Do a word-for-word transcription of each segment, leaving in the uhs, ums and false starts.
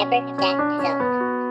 Hyper that zone.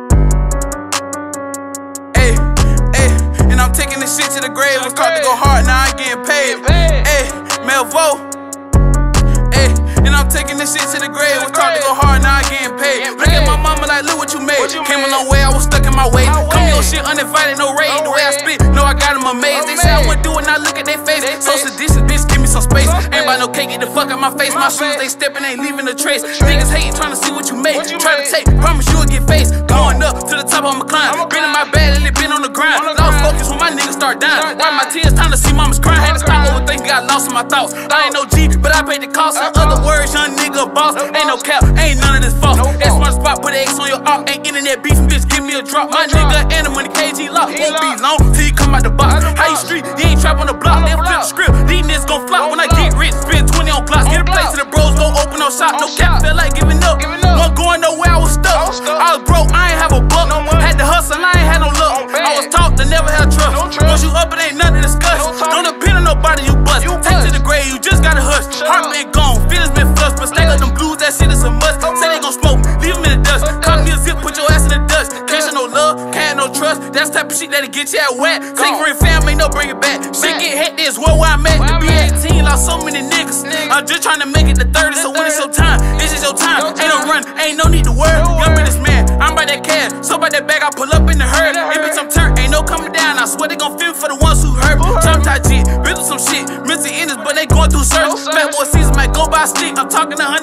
Hey, hey, and I'm taking this shit to the grave. Was caught to go hard, now I getting paid. Hey, Melvoo. Hey, and I'm taking this shit to the grave. Was caught to go hard, now I getting paid. Look at my mama like, look what you made. Came a long way, I was stuck in my way. Come your shit uninvited, no raid. The way I spit, no, I got them amazed. They say I wouldn't do it, now look at their face. Social distance, bitch, give me some space. Ain't about no cake, get the fuck out my face. My shoes, they stepping, ain't leaving a trace. Niggas hating, trying to see what you make. Try to take, promise you'll get faced. Going up to the top, I'ma climb. Been in my bed, lately been on the grind. Lost focus when my niggas start dying. Wipe my tears, time to see mama's crying. Had to stop overthinking, got lost in my thoughts. I ain't no G, but I paid the cost. In other words, young nigga boss. Ain't no cap, ain't none of this false. X one spot, put an X on your arm. Ain't internet beef, bitch, give me a drop. My nigga and the money K G lock. Won't be long till you come out the box. How you street, you ain't trap on the block. They flip the script, these niggas gon' flop. When I get rich, spend twenty on blocks. Get a place to the bros, go open no shop. No cap, feel like giving up. Wasn't going nowhere, I was stuck. I was broke, I ain't have a buck. Had to hustle, I ain't had no luck. I was taught to never have trust. Once you up, it ain't nothing to discuss. Don't depend on nobody, you bust. Take to the grave, you just gotta hush. Heart been gone, feelings been flushed. But stack up them blues, that shit is a must. Say they gon' smoke, leave them in the dust. Cop me a zip, put your ass in the dust. Can't show no love, can't no trust. That's the type of shit that'll get you at whack. Take for your family, no bring it back. Shit get hectic, it's where I'm at. To be eighteen, lost so many niggas. I'm just trying to make it to thirty, so when it's your time, this is your time. Ain't no run, ain't no need to worry. Young business man, I'm by that cash. So by that bag, I pull up in the herd. Hey bitch, I'm turned, ain't no coming down. I swear they gon' film for the ones who hurt. Jump tight G, been through some shit, missing innings, but they going through search. Fat boy season might go by stick. I'm talking to